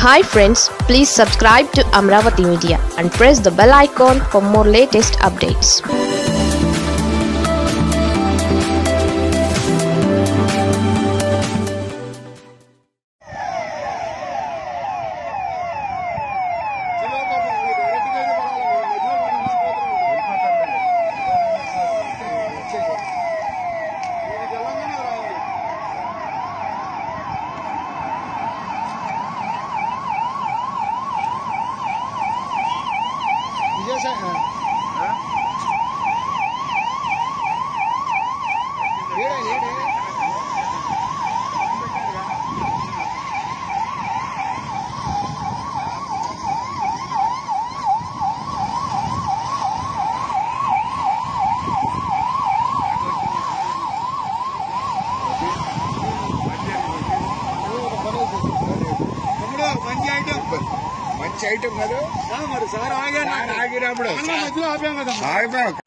Hi friends, please subscribe to Amaravathi Media and press the bell icon for more latest updates. మంచి item కదా మరి sir ఆగినప్పుడు